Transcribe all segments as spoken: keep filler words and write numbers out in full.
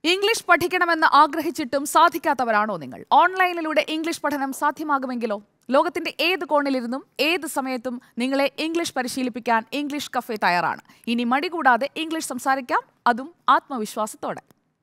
English പഠിക്കണമെന്ന് ആഗ്രഹിച്ചിട്ടും സാധിക്കാത്തവരാണോ നിങ്ങൾ? ഓൺലൈനിലൂടെ ഇംഗ്ലീഷ് പഠനം സാധ്യമാകുമെങ്കിലോ? ലോകത്തിന്റെ ഏത് കോണിലിരുന്നും ഏത് സമയത്തും നിങ്ങളെ ഇംഗ്ലീഷ് പരിശീലിപ്പിക്കാൻ ഇംഗ്ലീഷ് കഫേ തയ്യാറാണ്. ഇനി മടി കൂടാതെ ഇംഗ്ലീഷ് സംസാരിക്കാം, അതും ആത്മവിശ്വാസത്തോടെ.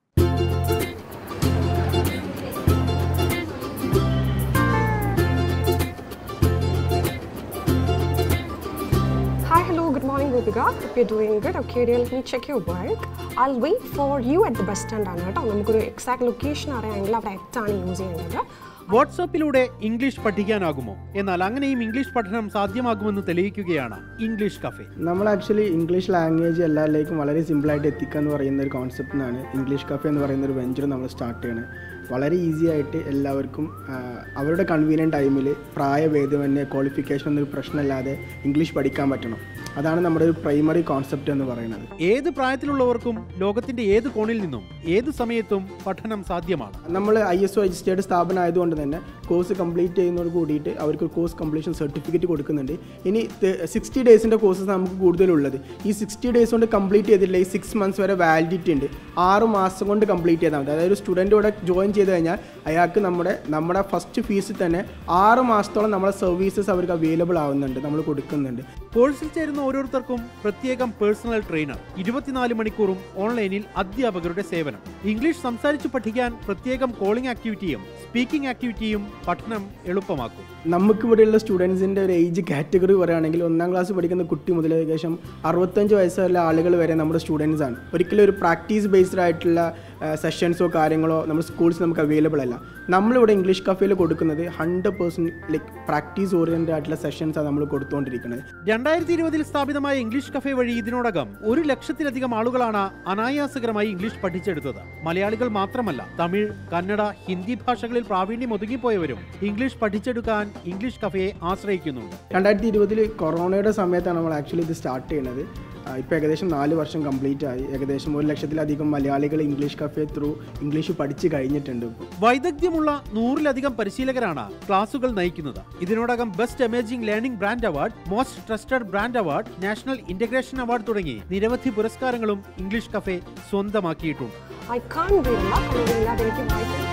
Hi, hello, good morning, Gopika. Hope you're doing good. Okay, dear, let me check your work. I'll wait for you at the bus stand. നമുക്ക് എക്സാക്ട് ലൊക്കേഷൻ അറിയാമെങ്കിൽ അവിടെ എത്താണ് യൂസ് ചെയ്യേണ്ടത്. വാട്സാപ്പിലൂടെ ഇംഗ്ലീഷ് പഠിക്കാനാകുമോ? എന്നാൽ അങ്ങനെയും ഇംഗ്ലീഷ് പഠനം സാധ്യമാകുമെന്ന് തെളിയിക്കുകയാണ് ഇംഗ്ലീഷ് കഫേ. നമ്മൾ ആക്ച്വലി ഇംഗ്ലീഷ് ലാംഗ്വേജ് എല്ലാവരിലേക്കും വളരെ സിമ്പിളായിട്ട് എത്തിക്കുക എന്ന് പറയുന്ന ഒരു കോൺസെപ്റ്റിനാണ് ഇംഗ്ലീഷ് കഫേ എന്ന് പറയുന്ന ഒരു വെഞ്ചർ നമ്മൾ സ്റ്റാർട്ട് ചെയ്യണത്. വളരെ ഈസി ആയിട്ട് എല്ലാവർക്കും അവരുടെ കൺവീനിയൻറ്റ് ടൈമിൽ പ്രായഭേദമന്യേ ക്വാളിഫിക്കേഷൻ എന്നൊരു പ്രശ്നമില്ലാതെ ഇംഗ്ലീഷ് പഠിക്കാൻ പറ്റണം. അതാണ് നമ്മുടെ ഒരു പ്രൈമറി കോൺസെപ്റ്റ് എന്ന് പറയുന്നത്. ഏത് പ്രായത്തിലുള്ളവർക്കും ലോകത്തിന്റെ ഏത് കോണിൽ നിന്നും ഏത് സമയത്തും പഠനം സാധ്യമാണ്. നമ്മൾ ഐ എസ് ഒ രജിസ്റ്റേർഡ് സ്ഥാപനം ആയതുകൊണ്ട് തന്നെ കോഴ്സ് കംപ്ലീറ്റ് ചെയ്യുന്നതോട് കൂടിയിട്ട് അവർക്ക് കോഴ്സ് കംപ്ലീഷൻ സർട്ടിഫിക്കറ്റ് കൊടുക്കുന്നുണ്ട്. ഇനി സിക്സ്റ്റി ഡേയ്സിൻ്റെ കോഴ്സസ് നമുക്ക് കൂടുതലുള്ളത്. ഈ സിക്സ്റ്റി ഡേയ്സ് കൊണ്ട് കംപ്ലീറ്റ് ചെയ്തിട്ടില്ല, ഈ സിക്സ് മന്ത്സ് വരെ വാലിഡിറ്റി ഉണ്ട്. ആറ് മാസം കൊണ്ട് കംപ്ലീറ്റ് ചെയ്താൽ മതി. അതായത് ഒരു സ്റ്റുഡൻ്റ് ഇവിടെ ജോയിൻ ചെയ്ത് കഴിഞ്ഞാൽ അയാൾക്ക് നമ്മുടെ നമ്മുടെ ഫസ്റ്റ് ഫീസിൽ തന്നെ ആറ് മാസത്തോളം നമ്മുടെ സർവീസസ് അവർക്ക് അവൈലബിൾ ആവുന്നുണ്ട്, നമ്മൾ കൊടുക്കുന്നുണ്ട്. കോഴ്സിൽ ചേരുന്ന ഓരോരുത്തർക്കും പ്രത്യേകം പേഴ്സണൽ ട്രെയിനർ, ഇരുപത്തിനാല് മണിക്കൂറും ഓൺലൈനിൽ അധ്യാപകരുടെ സേവനം. ഇംഗ്ലീഷ് സംസാരിച്ചു പഠിക്കാൻ പ്രത്യേകം കോളിംഗ് ആക്ടിവിറ്റിയും സ്പീക്കിംഗ് ആക്ടിവിറ്റിയും പഠനം എളുപ്പമാക്കും. നമുക്കിവിടെയുള്ള സ്റ്റുഡൻസിൻ്റെ ഒരു ഏജ് കാറ്റഗറി പറയുകയാണെങ്കിൽ ഒന്നാം ക്ലാസ് പഠിക്കുന്ന കുട്ടി മുതൽ ഏകദേശം അറുപത്തഞ്ച് വയസ്സുള്ള ആളുകൾ വരെ നമ്മുടെ സ്റ്റുഡൻസ് ആണ്. ഒരിക്കലും ഒരു പ്രാക്ടീസ് ബേസ്ഡ് ആയിട്ടുള്ള സെഷൻസോ കാര്യങ്ങളോ നമ്മുടെ സ്കൂൾസ് നമുക്ക് അവൈലബിൾ അല്ല. നമ്മളിവിടെ ഇംഗ്ലീഷ് കഫേയിൽ കൊടുക്കുന്നത് hundred percent like practice oriented ആയിട്ടുള്ള സെഷൻസാണ് നമ്മൾ കൊടുത്തുകൊണ്ടിരിക്കുന്നത്. രണ്ടായിരത്തി ഇരുപതിൽ സ്ഥാപിതമായ ഇംഗ്ലീഷ് കഫേ വഴി ഇതിനോടകം ഒരു ലക്ഷത്തിലധികം ആളുകളാണ് അനായാസകരമായി ഇംഗ്ലീഷ് പഠിച്ചെടുത്തത്. മലയാളികൾ മാത്രമല്ല, തമിഴ്, കന്നഡ, ഹിന്ദി ഭാഷകളിൽ പ്രാവീണ്യം ഒതുങ്ങിപ്പോയവരും ഇംഗ്ലീഷ് പഠിച്ചെടുക്കാൻ ഇംഗ്ലീഷ് കഫേയെ ആശ്രയിക്കുന്നുണ്ട്. രണ്ടായിരത്തി ഇരുപതിൽ കൊറോണയുടെ സമയത്താണ് നമ്മൾ ആക്ച്വലി ഇത് സ്റ്റാർട്ട് ചെയ്യുന്നത്. ഇപ്പോൾ ഏകദേശം നാല് വർഷം കംപ്ലീറ്റ് ആയി. ഏകദേശം ഒരു ലക്ഷത്തിലധികം മലയാളികൾ ഇംഗ്ലീഷ് കഫേ ത്രൂ ഇംഗ്ലീഷ് പഠിച്ച് കഴിഞ്ഞിട്ടുണ്ട്. വൈദഗ്ധ്യമുള്ള നൂറിലധികം പരിശീലകരാണ് ക്ലാസുകൾ നയിക്കുന്നത്. ഇതിനോടകം best emerging learning brand award, most trusted brand award, national integration award തുടങ്ങി നിരവധി പുരസ്കാരങ്ങളും ഇംഗ്ലീഷ് കഫേ സ്വന്തമാക്കിയിട്ടുണ്ട്. I can't do that.